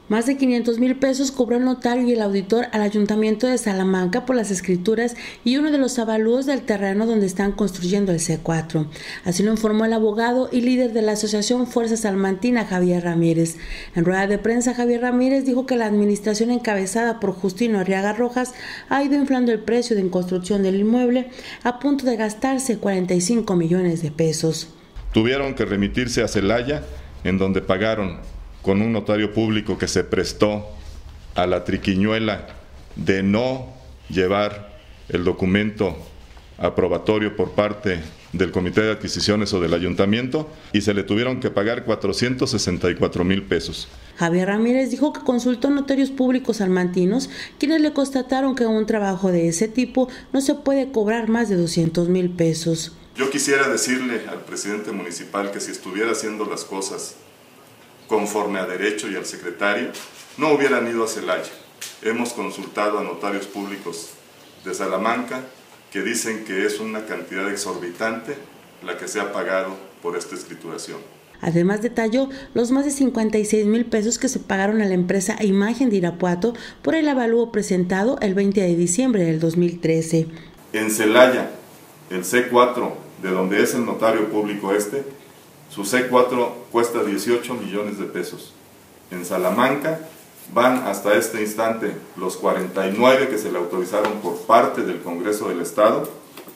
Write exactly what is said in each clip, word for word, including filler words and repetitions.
Más de quinientos mil pesos cobró el notario y el auditor al Ayuntamiento de Salamanca por las escrituras y uno de los avalúos del terreno donde están construyendo el C cuatro. Así lo informó el abogado y líder de la Asociación Fuerza Salmantina, Javier Ramírez. En rueda de prensa, Javier Ramírez dijo que la administración encabezada por Justino Arriaga Rojas ha ido inflando el precio de construcción del inmueble a punto de gastarse cuarenta y cinco millones de pesos. Tuvieron que remitirse a Celaya, en donde pagaron con un notario público que se prestó a la triquiñuela de no llevar el documento aprobatorio por parte del Comité de Adquisiciones o del Ayuntamiento, y se le tuvieron que pagar cuatrocientos sesenta y cuatro mil pesos. Javier Ramírez dijo que consultó notarios públicos salmantinos, quienes le constataron que un trabajo de ese tipo no se puede cobrar más de doscientos mil pesos. Yo quisiera decirle al presidente municipal que si estuviera haciendo las cosas conforme a derecho y al secretario, no hubieran ido a Celaya. Hemos consultado a notarios públicos de Salamanca que dicen que es una cantidad exorbitante la que se ha pagado por esta escrituración. Además detalló los más de cincuenta y seis mil pesos que se pagaron a la empresa Imagen de Irapuato por el avalúo presentado el veinte de diciembre del dos mil trece. En Celaya, el C cuatro, de donde es el notario público este, su C cuatro cuesta dieciocho millones de pesos. En Salamanca van hasta este instante los cuarenta y nueve que se le autorizaron por parte del Congreso del Estado,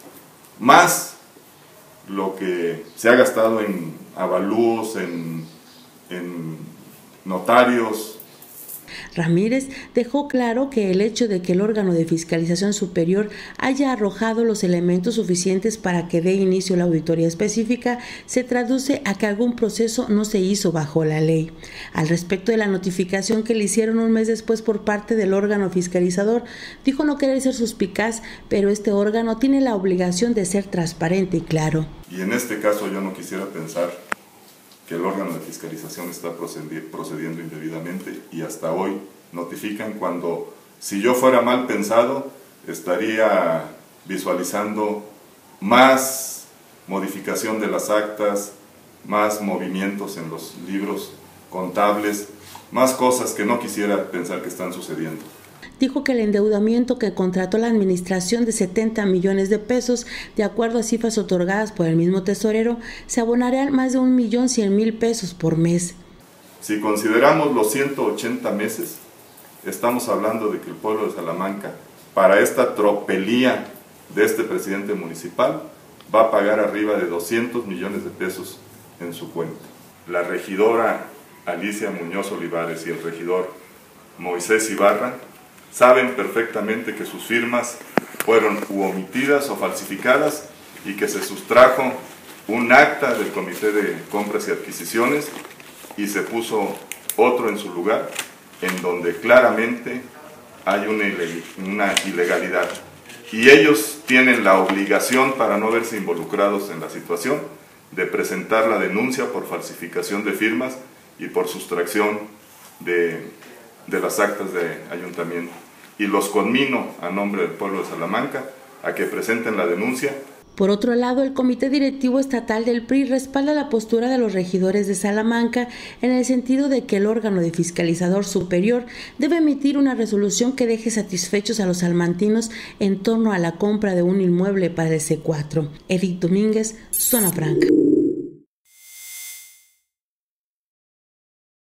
más lo que se ha gastado en avalúos, en, en notarios. Ramírez dejó claro que el hecho de que el órgano de fiscalización superior haya arrojado los elementos suficientes para que dé inicio a la auditoría específica se traduce a que algún proceso no se hizo bajo la ley. Al respecto de la notificación que le hicieron un mes después por parte del órgano fiscalizador, dijo no querer ser suspicaz, pero este órgano tiene la obligación de ser transparente y claro. Y en este caso yo no quisiera pensar que el órgano de fiscalización está procediendo indebidamente, y hasta hoy notifican cuando, si yo fuera mal pensado, estaría visualizando más modificación de las actas, más movimientos en los libros contables, más cosas que no quisiera pensar que están sucediendo. Dijo que el endeudamiento que contrató la administración de setenta millones de pesos, de acuerdo a cifras otorgadas por el mismo tesorero, se abonarán más de un millón cien mil pesos por mes. Si consideramos los ciento ochenta meses, estamos hablando de que el pueblo de Salamanca, para esta tropelía de este presidente municipal, va a pagar arriba de doscientos millones de pesos en su cuenta. La regidora Alicia Muñoz Olivares y el regidor Moisés Ibarra saben perfectamente que sus firmas fueron u omitidas o falsificadas y que se sustrajo un acta del Comité de Compras y Adquisiciones y se puso otro en su lugar, en donde claramente hay una, una ilegalidad. Y ellos tienen la obligación, para no verse involucrados en la situación, de presentar la denuncia por falsificación de firmas y por sustracción de, de las actas de ayuntamiento. Y los conmino a nombre del pueblo de Salamanca a que presenten la denuncia. Por otro lado, el Comité Directivo Estatal del P R I respalda la postura de los regidores de Salamanca en el sentido de que el órgano de fiscalizador superior debe emitir una resolución que deje satisfechos a los salmantinos en torno a la compra de un inmueble para el C cuatro. Edith Domínguez, Zona Franca.